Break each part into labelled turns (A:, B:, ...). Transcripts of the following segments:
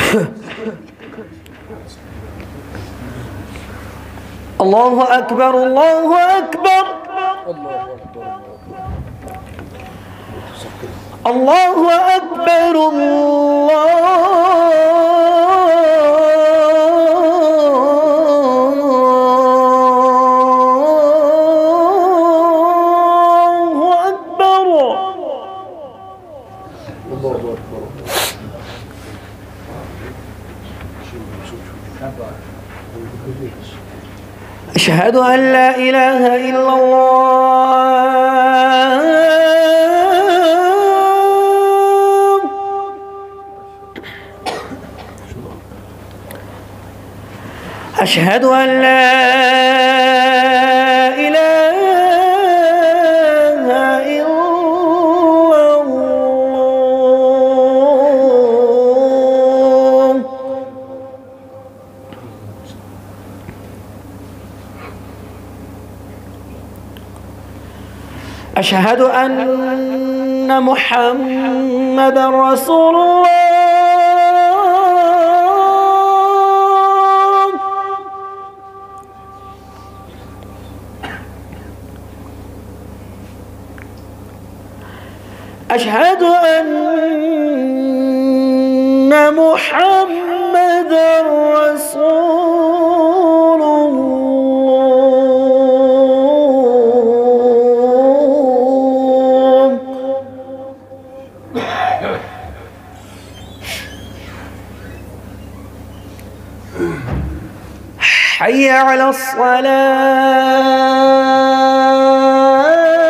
A: الله أكبر الله أكبر الله أكبر أشهد أن لا إله إلا الله أشهد أن لا إله إلا الله أشهد أن محمدًا رسول الله أشهد أن محمدًا رسول الله حي على الصلاة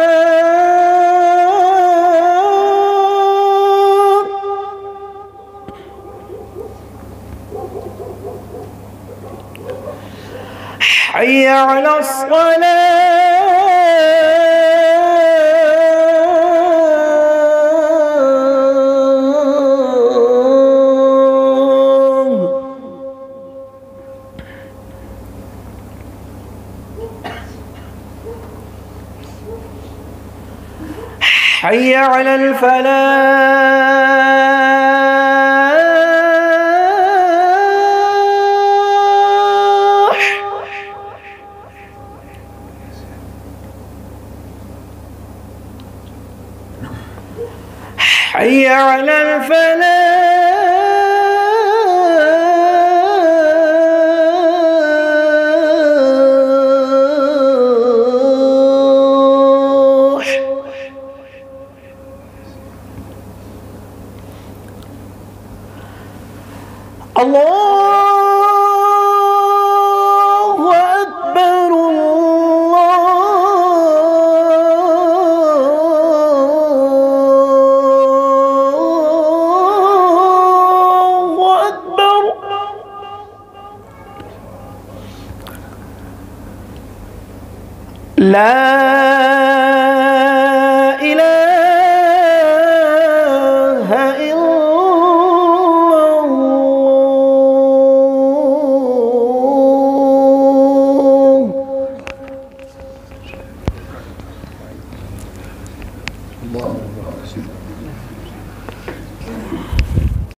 A: حي على الصلاة حي على الفلاح حي على الفلاح الله أكبر الله أكبر لا